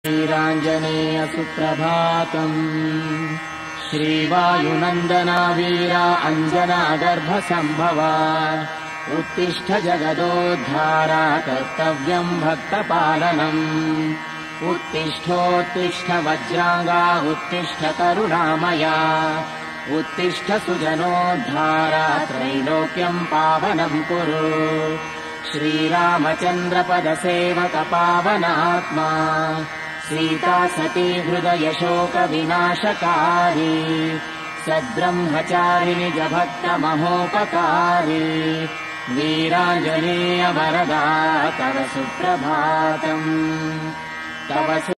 वीराञ्जनेय सुप्रभातम्। श्रीवायुनन्दना वीरा अञ्जना गर्भसम्भवा, उत्तिष्ठ जगदोद्धारा कर्तव्यम् भक्तपालनम्। उत्तिष्ठोत्तिष्ठ वज्राङ्गा उत्तिष्ठ करुणामया, उत्तिष्ठ सुजनोद्धारा त्रैलोक्यम् पावनम् कुरु। श्रीरामचन्द्रपदसेवक पावनात्मा, सीता सती हृदय शोक विनाशकारी, सद्ब्रह्मचारिणि जभक्त महोपकारी। वीराञ्जनेय वरदा तव सुप्रभातम्। तव